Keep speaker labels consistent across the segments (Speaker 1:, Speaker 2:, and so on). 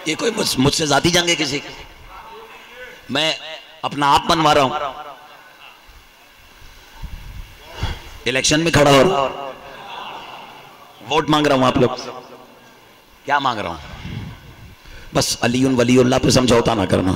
Speaker 1: ये कोई मुझसे जाती जंग है किसी की? मैं अपना आप बनवा रहा हूं, इलेक्शन में खड़ा हो रहा हूं, वोट मांग रहा हूं आप लोग। क्या मांग रहा हूं? बस अलीउन वलीउल्लाह पे समझौता ना करना।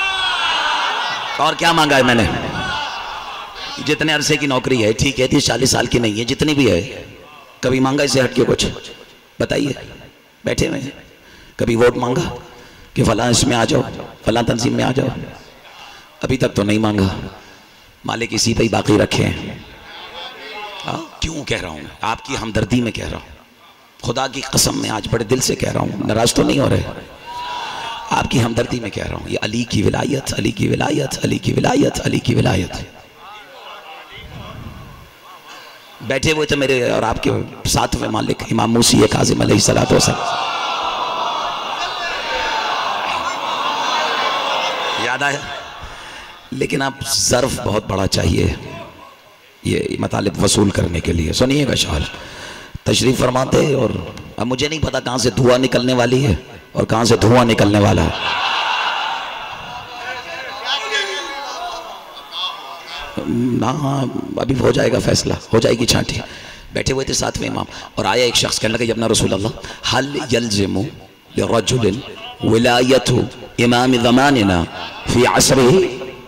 Speaker 1: और क्या मांगा है मैंने? जितने अरसे की नौकरी है, ठीक है, 30-40 साल की नहीं है, जितनी भी है, कभी मांगा इससे हटके कुछ? बताइए, बैठे हुए हैं। कभी वोट मांगा कि फलां इसमें आ जाओ, फलां तंजीम में आ जाओ? अभी तक तो नहीं मांगा। मालिक इसी पे ही बाकी रखे हैं। क्यों कह रहा हूं? आपकी हमदर्दी में कह रहा हूं, खुदा की कसम में आज बड़े दिल से कह रहा हूं, नाराज तो नहीं हो रहे, आपकी हमदर्दी में कह रहा हूं। ये अली की विलायत, अली की विलायत, अली की विलायत, अली की विलायत। बैठे हुए थे मेरे और आपके साथ में मालिक इमाम मूसी काज़िम अलैहिस्सलातु वस्सलाम, याद आया? लेकिन आप ज़र्फ बहुत बड़ा चाहिए ये मतलब वसूल करने के लिए। सुनिएगा, शाल तशरीफ फरमाते, और अब मुझे नहीं पता कहाँ से धुआं निकलने वाली है और कहाँ से धुआं निकलने वाला है। ना अभी हो जाएगा फैसला, हो जाएगी छांटी। बैठे हुए थे साथ में इमाम, और आया एक शख्स, कहने लगा यब्ना रसूल अल्लाह हल यल्ज़िमु लिरजुलिन विलायतु इमाम ज़मानिना फी असरिही।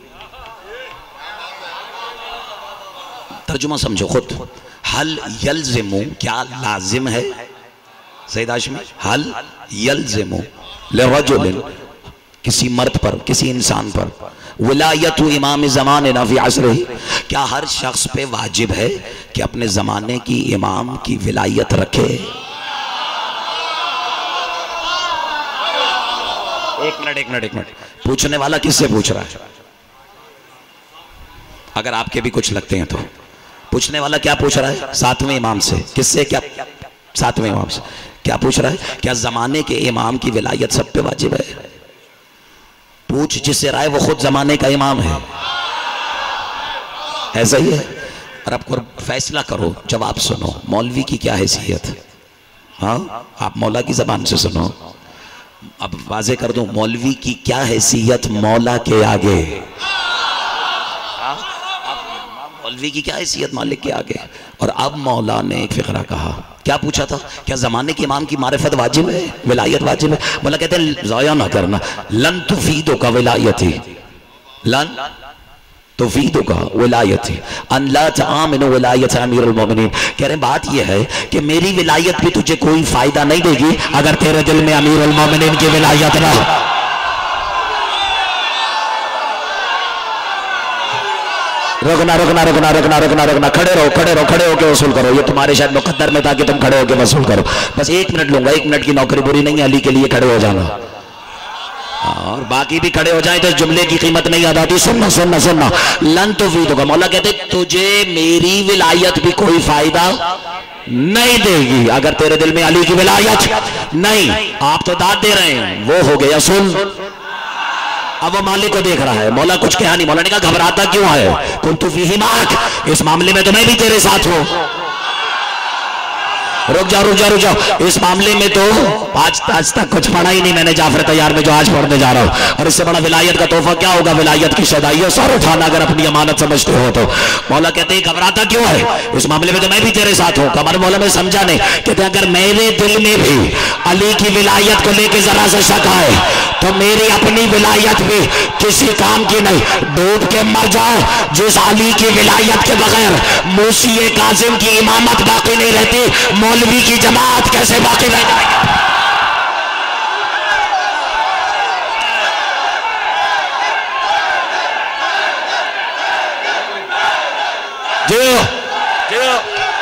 Speaker 1: तर्जुमा समझो खुद। हल यल्ज़िमु क्या लाजिम है सैयद हाशमी? हल यल्ज़िमु लिरजुलिन किसी मर्द पर, किसी इंसान पर, विलायतु इमाम ज़मानिना फी असरिही क्या हर शख्स पे वाजिब है कि अपने ज़माने की इमाम की विलायत रखे? एक मिनट पूछने वाला किससे पूछ रहा है? अगर आपके भी कुछ लगते हैं तो पूछने वाला क्या पूछ रहा है? सातवें इमाम से। किससे? क्या सातवें इमाम से क्या पूछ रहा है? क्या जमाने के इमाम की विलायत सब पे वाजिब है? पूछ जिससे राय, वो खुद जमाने का इमाम है। ऐसा ही है। और आपको फैसला करो, जवाब सुनो, मौलवी की क्या हैसियत? हाँ, आप मौला की जबान से सुनो। अब वाजे कर दूं, मौलवी की क्या हैसियत मौला के आगे? मौलवी की क्या हैसियत मालिक के आगे? और अब मौला ने एक फिक्रा कहा, क्या पूछा था? क्या जमाने के इमाम की मारिफत वाजिब है, विलायत वाजिब है? मौला कहते हैं ज़ाया ना करना, लन तुफीदो का विलायती, लन तुफीदो का विलायती अन ला तआमिनु विलायत अमीरुल मोमिनीन। कह रहे बात यह है कि मेरी विलायत भी तुझे कोई फायदा नहीं देगी अगर तेरे दिल में अमीरुल मोमिनीन की विलायत ना हो। रुकना रुकना रुकना रुकना रुकना रुकना, खड़े रहो, खड़े रहो, खड़े होकर वसूल करो। ये तुम्हारे शायद मुकद्दर में था कि तुम खड़े होकर वसूल करो। बस 1 मिनट लूंगा, 1 मिनट की नौकरी बुरी नहीं है, अली के लिए खड़े हो जाना। और बाकी भी खड़े हो जाए तो जुमले की कीमत नहीं याद आती। सुनना सुनना सुनना, लन तो वीद होगा। मौला कहते तुझे मेरी विलायत भी कोई फायदा नहीं देगी अगर तेरे दिल में अली की विलायत नहीं। आप तो दाद दे रहे हैं, वो हो गया सुन। अब वो मालिक को देख रहा है, मौला कुछ कहा नहीं। मौला ने कहा घबराता क्यों है? कुन्तु फीही माक, इस मामले में तो मैं भी तेरे साथ हूं। रुक जाओ रुक जाओ रुक जाओ, इस मामले में तो आज तक कुछ पढ़ा ही नहीं मैंने जाफर तैयार में, जो आज पढ़ने जा रहा हूं। और इससे बड़ा विलायत का तोहफा क्या होगा? विलायत की शदाई सर उठाना अगर अपनी अमानत समझते हो तो। मौला कहते हैं घबराता क्यों है? इस मामले में तो मैं भी तेरे साथ हूं। कमर मौला में समझा नहीं, कहते अगर मेरे दिल में भी अली की विलायत को लेकर जरा सा शक आए तो मेरी अपनी विलायत भी किसी काम की नहीं, डूब के मर जाओ। जिस अली की विलायत के बगैर मूसी काजिम की इमामत बाकी नहीं रहती, मौलवी की जमात कैसे बाकी रह जाएगी? जो जो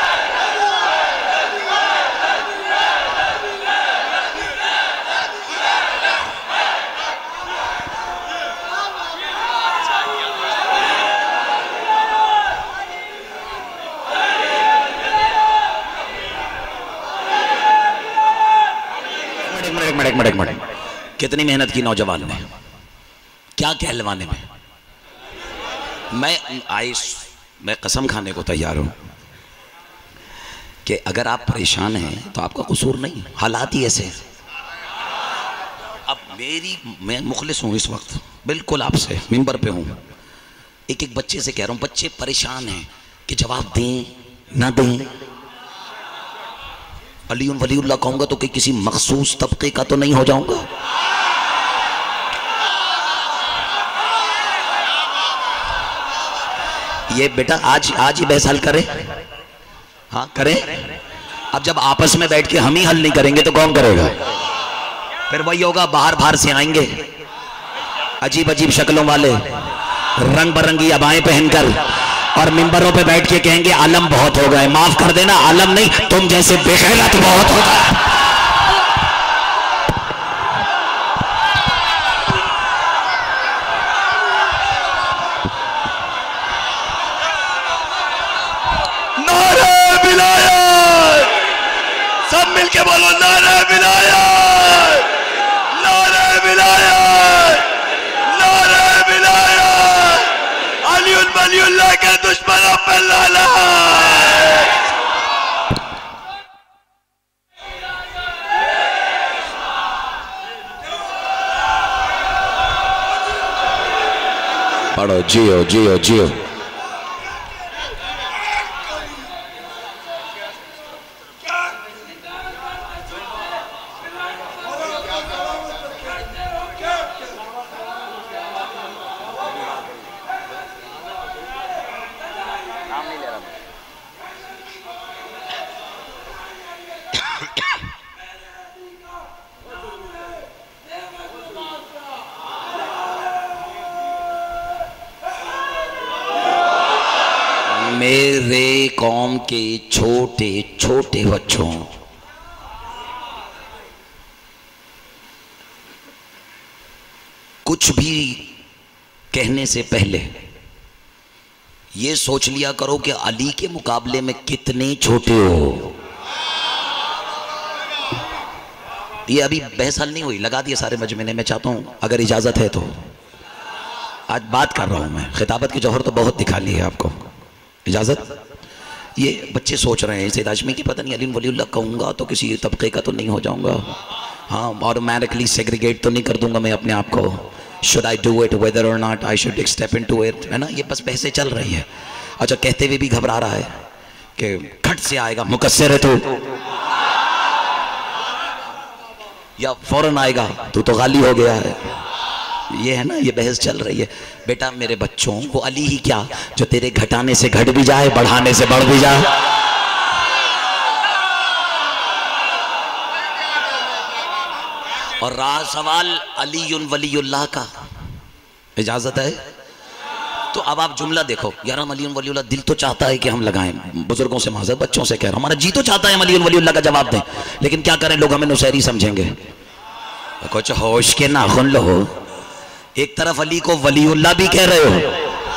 Speaker 1: एक मिनट, कितनी मेहनत की नौजवान ने, क्या कहलवाने में। मैं कसम खाने को तैयार हूं कि अगर आप परेशान हैं तो आपका कसूर नहीं, हालात ही ऐसे। अब मैं मुखलिस हूँ इस वक्त, बिल्कुल आपसे मिंबर पे हूँ। एक एक बच्चे से कह रहा हूँ, बच्चे परेशान हैं कि जवाब दें ना दें। अलीउन वलीउल्लाह कहूँगा तो कि किसी मखसूस तबके का तो नहीं हो जाऊँगा। ये बेटा आज ही बहस हल करें, हाँ करें। अब जब आपस में बैठ के हम ही हल नहीं करेंगे तो कौन करेगा? फिर वही होगा, बाहर से आएंगे अजीब अजीब शक्लों वाले, रंग बिरंगी अबाएं पहनकर, और मिंबरों पे बैठ के कहेंगे आलम बहुत हो गए। माफ कर देना, आलम नहीं, तुम जैसे बेगैरत बहुत हो गए। नारे विलायत, सब मिलके बोलो नारे विलायत, नारे विलायत, नारे विलायत। अलीउन वलीउल्लाह के दुश्मनों पर लानत। पढ़ो, जियो जियो जियो। मेरे कौम के छोटे छोटे बच्चों, कुछ भी कहने से पहले ये सोच लिया करो कि अली के मुकाबले में कितने छोटे हो। ये अभी बहस हल नहीं हुई, लगा दिए सारे मजमे ने। मैं चाहता हूं अगर इजाजत है तो आज बात कर रहा हूं मैं। खिताबत की जौहर तो बहुत दिखा ली है आपको, इजाजत। ये बच्चे सोच रहे हैं सैयद हाशमी की पता नहीं अली वलीउल्लाह कहूँगा तो किसी तबके का तो नहीं हो जाऊँगा, हाँ, ऑटोमेटिकली सेग्रीगेट तो नहीं कर दूंगा मैं अपने आप को। Should I do it whether और not, I should step into it, है ना। ये बस बहसें चल रही है। अच्छा, कहते हुए भी घबरा रहा है कि खट से आएगा मुकस्सिर है तो, या फौरन आएगा तो गाली हो गया है। ये है ना, ये बहस चल रही है। बेटा मेरे बच्चों, वो अली ही क्या जो तेरे घटाने से घट भी जाए, बढ़ाने से बढ़ भी जाए। और रहा सवाल अलीउन वलीउल्लाह का, इजाजत है तो अब आप जुमला देखो। यार हम अलीउन वलीउल्लाह, दिल तो चाहता है कि हम लगाएं, बुजुर्गों से माजर, बच्चों से कह रहा हूं, हमारा जी तो चाहता है हम अलीउन वलीउल्लाह का जवाब दें, लेकिन क्या करें, लोग हमें नुसैरी समझेंगे। कुछ होश के नाखुन लो। एक तरफ अली को वलीउल्लाह भी कह रहे हो,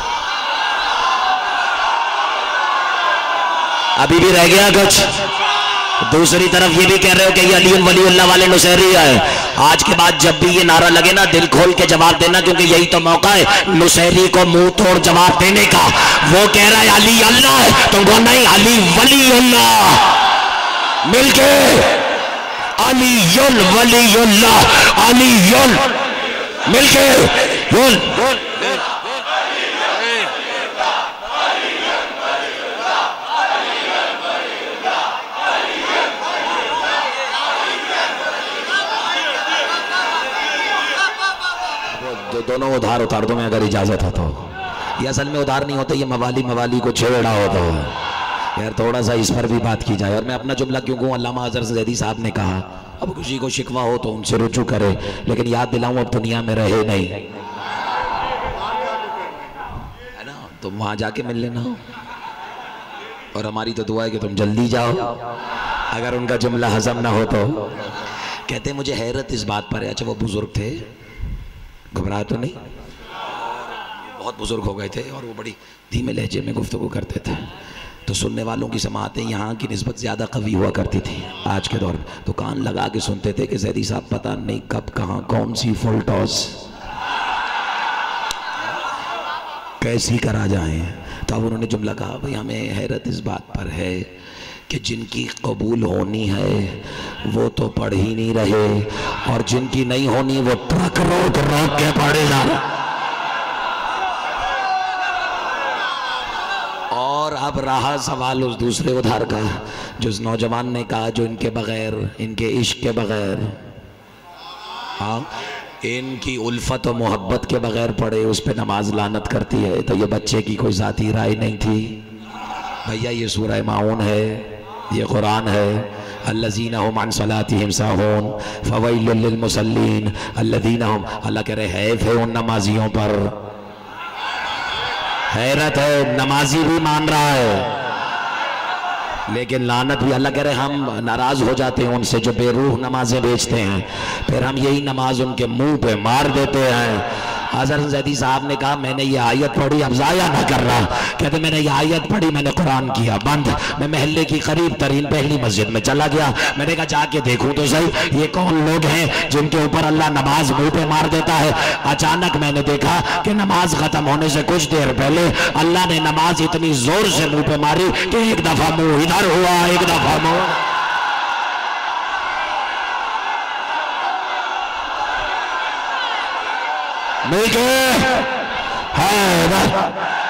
Speaker 1: अभी भी रह गया कुछ। दूसरी तरफ ये भी कह रहे हो कि ये अली वलीउल्लाह वाले नुसैरी है। आज के बाद जब भी ये नारा लगे ना, दिल खोल के जवाब देना, क्योंकि यही तो मौका है नुसैरी को मुंह तोड़ जवाब देने का। वो कह रहा है अली अल्लाह है, तुमको नहीं, अली वलीउल्लाह। मिलके अलीयुल वलीउल्लाह, अलीयुल, मिलके बोल। दोनों उधार उतार दो मैं अगर इजाजत हो तो। ये असल में उधार नहीं होता, ये मवाली को छेड़ा होता है। यार थोड़ा सा इस पर भी बात की जाए। और मैं अपना जुमला क्यों कहूँ, अल्लामा हज़रत ज़ैदी साहब ने कहा, अब किसी को शिकवा हो तो उनसे रुजू करे, लेकिन याद दिलाऊं अब दुनिया में रहे नहीं, है ना, तो वहाँ जाके मिल लेना। और हमारी तो दुआ है कि तुम जल्दी जाओ, अगर उनका जुमला हजम ना हो तो। कहते मुझे हैरत इस बात पर है, अच्छा वो बुजुर्ग थे, घबराए तो नहीं, बहुत बुजुर्ग हो गए थे और वो बड़ी धीमे लहजे में गुफ्तगू करते थे, तो सुनने वालों की समातें यहाँ की निस्बत ज़्यादा कवी हुआ करती थी आज के दौर में। तो कान लगा के सुनते थे कि ज़ैदी साहब पता नहीं कब कहाँ कौन सी फुल टॉस कैसी करा जाए। तो अब उन्होंने जुमला कहा, भाई हमें हैरत इस बात पर है कि जिनकी कबूल होनी है वो तो पढ़ ही नहीं रहे, और जिनकी नहीं होनी वो ट्रक रोक रोक के पढ़े जा रहे। और अब रहा सवाल उस दूसरे उधार का, जो उस नौजवान ने कहा जो इनके बगैर, इनके इश्क के बगैर, हाँ, इनकी उल्फत और मोहब्बत के बगैर पढ़े, उस पर नमाज लानत करती है। तो ये बच्चे की कोई ज़ाती राय नहीं थी भैया, ये सूरह माऊन है, ये कुरान है। अल्लज़ीना हुम अन सलातिहिम साहून फ़वैलुल लिल मुसल्लीन अल्लज़ीना हुम, अल्लाह कह रहे हैफ है उन नमाजियों पर। हैरत है, नमाजी भी मान रहा है लेकिन लानत भी। अल्लाह कह रहे हम नाराज हो जाते हैं उनसे जो बेरूह नमाजें बेचते हैं, फिर हम यही नमाज उनके मुंह पे मार देते हैं। हज़रत ज़ैदी साहब ने कहा मैंने ये आयत पढ़ी, अब ज़ाया ना कर रहा, कहते मैंने ये आयत पढ़ी, मैंने कुरान किया बंद, मैं महल्ले की करीब तरीन पहली मस्जिद में चला गया। मैंने कहा जाके देखूं तो सही ये कौन लोग हैं जिनके ऊपर अल्लाह नमाज मुंह पे मार देता है। अचानक मैंने देखा कि नमाज खत्म होने से कुछ देर पहले अल्लाह ने नमाज इतनी जोर से मुंह पे मारी कि एक दफा मुंह इधर हुआ, एक दफा मुंह। मिलके है